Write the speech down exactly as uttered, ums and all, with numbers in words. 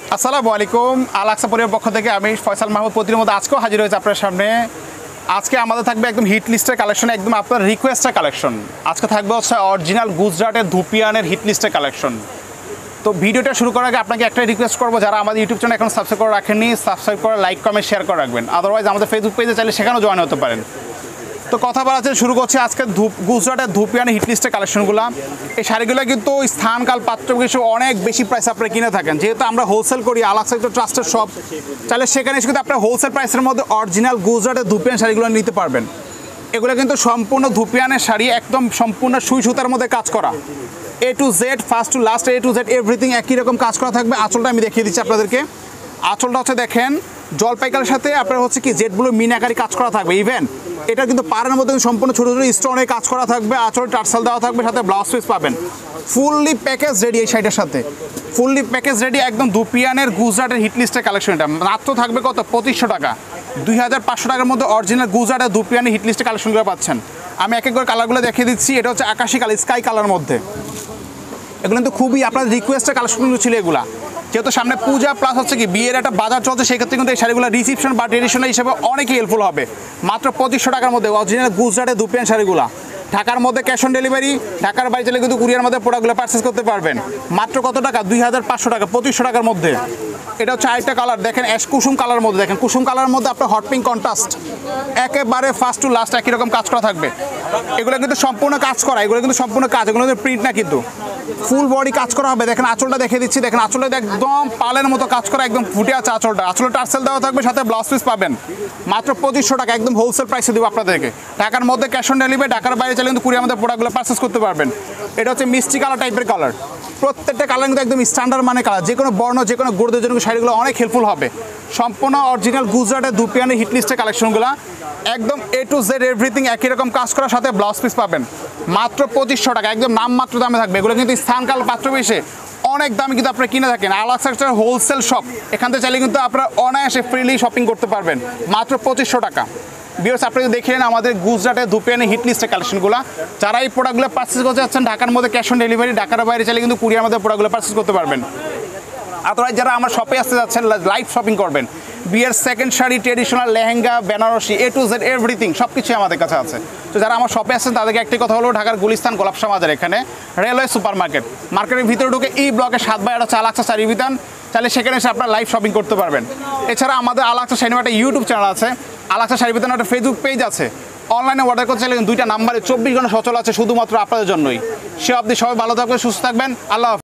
আসসালামু আলাইকুম। আলাক্সা পরিবারের পক্ষ থেকে আমি ফয়সাল মাহমুদ প্রতিদিনের মতো আজকেও হাজির হয়েছে আপনার সামনে। আজকে আমাদের থাকবে একদম হিট লিস্টের কালেকশন, একদম আপনার রিকোয়েস্টের কালেকশন। আজকে থাকবে হচ্ছে অরিজিনাল গুজরাটের ধুপিয়ানের হিট লিস্টের কালেকশন। তো ভিডিওটা শুরু করার আগে আপনাকে একটাই রিকোয়েস্ট করবো, যারা আমাদের ইউটিউব চ্যানেল এখন সাবস্ক্রাইব করে রাখেননি, সাবস্ক্রাইব করে লাইক কমেন্ট শেয়ার করে রাখবেন। আদারওয়াইজ আমাদের ফেসবুক পেজে চাইলে সেখানেও জয়েন হতে পারেন। তো কথা বলাতে শুরু করছি আজকে ধূপ গুজরাটের ধুপিয়ানের হিট লিস্টের কালেকশনগুলো। এই শাড়িগুলো কিন্তু স্থানকাল পাত্র কিছু অনেক বেশি প্রাইস আপনারা কিনে থাকেন, যেহেতু আমরা হোলসেল করি, আলাক্সা একটা ট্রাস্টেড শপ, তাহলে সেখানে এসে কিন্তু আপনার হোলসেল প্রাইসের মধ্যে অরিজিনাল গুজরাটের ধুপিয়ান শাড়িগুলো নিতে পারবেন। এগুলো কিন্তু সম্পূর্ণ ধুপিয়ানের শাড়ি, একদম সম্পূর্ণ সুই সুতার মধ্যে কাজ করা, A to Z first to last A to Z everything একই রকম কাজ করা থাকবে। আঁচলটা আমি দেখিয়ে দিচ্ছি আপনাদেরকে। আঁচলটা হচ্ছে দেখেন জলপাই কালারের সাথে আপনার হচ্ছে কি জেডগুলো মিনাকারি কাজ করা থাকবে। ইভেন এটা কিন্তু পাড়ের মধ্যে সম্পূর্ণ ছোটো ছোটো স্টোনে কাজ করা থাকবে, আঁচল টার্সাল দেওয়া থাকবে, সাথে ব্লাউজ পিস পাবেন। ফুললি প্যাকেজ রেডি এই শাড়িটার সাথে, ফুললি প্যাকেজ রেডি একদম ধুপিয়ানের গুজরাটের হিট লিস্টের কালেকশন। এটা মাত্র থাকবে কত? পঁচিশশো টাকা, দুই হাজার পাঁচশো টাকার মধ্যে অরিজিনাল গুজরাটের ধুপিয়ানের হিট লিস্টের কালেকশনগুলো পাচ্ছেন। আমি এক এক করে কালারগুলো দেখিয়ে দিচ্ছি। এটা হচ্ছে আকাশি কালার, স্কাই কালার মধ্যে। এগুলো কিন্তু খুবই আপনাদের রিকোয়েস্টের কালেকশনগুলো ছিল এগুলা, যেহেতু সামনে পূজা প্লাস হচ্ছে কি বিয়ের একটা বাজার চলছে, সেক্ষেত্রে কিন্তু এই শাড়িগুলো রিসিপশন বা ট্রেডিশনাল হিসেবে অনেকই হেল্পফুল হবে। মাত্র পঁচিশশো টাকার মধ্যে অরিজিনাল গুজরাটের ধুপিয়ান শাড়িগুলো। ঢাকার মধ্যে ক্যাশ অন ডেলিভারি, ঢাকার বাইরে চলে কিন্তু কুরিয়ার মধ্যে প্রোডাক্টগুলো পারচেস করতে পারবেন। মাত্র কত টাকা? দুই হাজার পাঁচশো টাকা, পঁচিশশো টাকার মধ্যে। এটা হচ্ছে আরেকটা কালার দেখেন, অ্যাশ কুসুম কালার মধ্যে। দেখেন কুসুম কালারের মধ্যে আপনার হট পিঙ্ক কন্ট্রাস্ট, একেবারে ফার্স্ট টু লাস্ট একই রকম কাজ করা থাকবে। এগুলো কিন্তু সম্পূর্ণ কাজ করা, এগুলো কিন্তু সম্পূর্ণ কাজ, এগুলো কিন্তু প্রিন্ট না, কিন্তু ফুল বডি কাজ করা হবে। দেখেন আঁচলটা দেখে দিচ্ছি, দেখেন আঁচলটা একদম পালের মতো কাজ করা, একদম ফুটে আছে আঁচলটা। আঁচলে টার্সেল দেওয়া থাকবে, সাথে ব্লাউজ পিস পাবেন। মাত্র পঁচিশশো টাকা, একদম হোলসেল প্রাইসে দেবো আপনাদেরকে। ঢাকার মধ্যে ক্যাশ অন ডেলিভারি, ঢাকার বাইরে চাইলে কিন্তু কুরিয়ার মধ্যে প্রোডাক্টগুলো পারচেস করতে পারবেন। এটা হচ্ছে মিষ্টি কালার টাইপের কালার, প্রত্যেকটা কালার কিন্তু একদম স্ট্যান্ডার্ড মানে কালার। যে কোনো বর্ণ, যে কোনো গোড়দের জন্য শাড়িগুলো অনেক হেল্পফুল হবে। সম্পূর্ণ অরিজিনাল গুজরাটের ধুপিয়ানের হিট লিস্টের কালেকশনগুলো, একদম এ টু জেড এভরিথিং একই রকম কাজ করার সাথে ব্লাউজ পিস পাবেন। মাত্র পঁচিশশো টাকা, একদম নামমাত্র দামে থাকবে। এগুলো কিন্তু স্থানকাল পাত্র বেশে অনেক দামে কিন্তু আপনারা কিনে থাকেন। আলাক্সা একটা হোলসেল শপ, এখান থেকে চাইলে কিন্তু আপনারা অনায়াসে ফ্রিলি শপিং করতে পারবেন মাত্র পঁচিশশো টাকা। ভিউয়ার্স, আপনি দেখে নেন আমাদের গুজরাটের ধুপিয়ানের হিট লিস্টের কালেকশনগুলো। যারা এই প্রোডাক্টগুলো পারচেস করতে যাচ্ছেন, ঢাকার মধ্যে ক্যাশ অন ডেলিভারি, ঢাকার বাইরে চাইলে কিন্তু কুরিয়ার মধ্যে প্রোডাক্টগুলো পারচেস করতে পারবেন। অথবা যারা আমার শপে আসতে যাচ্ছেন, লাইভ শপিং করবেন, বিয়ের second sari, traditional lehenga, Banarasi, A to Z everything সব কিছুই আমাদের কাছে আছে। তো যারা আমার শপে আসছেন তাদেরকে একটি কথা হলো, ঢাকার গুলিস্তান গোলাপশা বাজার, এখানে রেলওয়ে সুপার মার্কেট, মার্কেটের ভিতরে ঢুকে এই ব্লকে সাত বাই আট আলাক্সা শাড়ি বিতান, তাহলে সেখানে এসে আপনারা লাইভ শপিং করতে পারবেন। এছাড়া আমাদের আলাক্সা শাড়ি একটা ইউটিউব চ্যানেল আছে, আলাক্সা শাড়ি বিতান একটা ফেসবুক পেজ আছে। অনলাইনে অর্ডার করতে চাইলে দুইটা নাম্বারে চব্বিশ ঘন্টা সচল আছে শুধুমাত্র আপনাদের জন্যই। সে অবধি সবাই ভালো থাকবেন, সুস্থ থাকবেন। আল্লাহ হাফেজ।